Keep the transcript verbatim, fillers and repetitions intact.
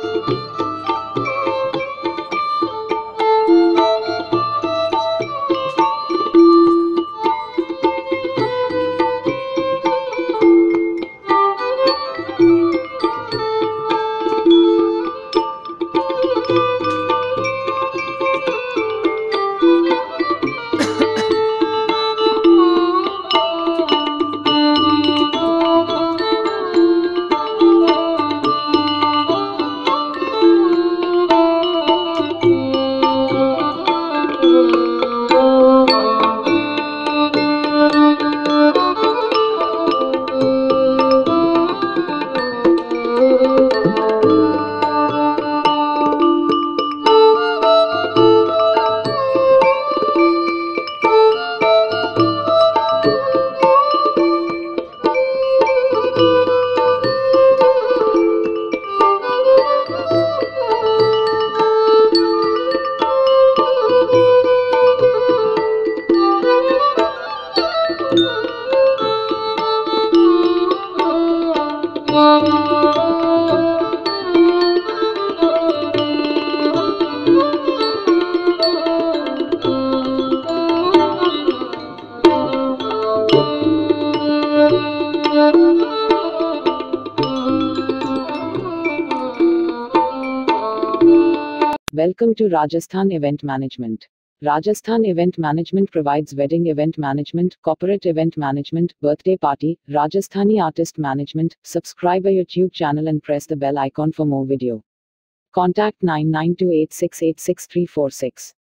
Welcome to Rajasthan Event Management. Rajasthan Event Management provides wedding event management, corporate event management, birthday party, Rajasthani artist management. Subscribe our YouTube channel and press the bell icon for more video. Contact nine nine two eight six eight six three four six.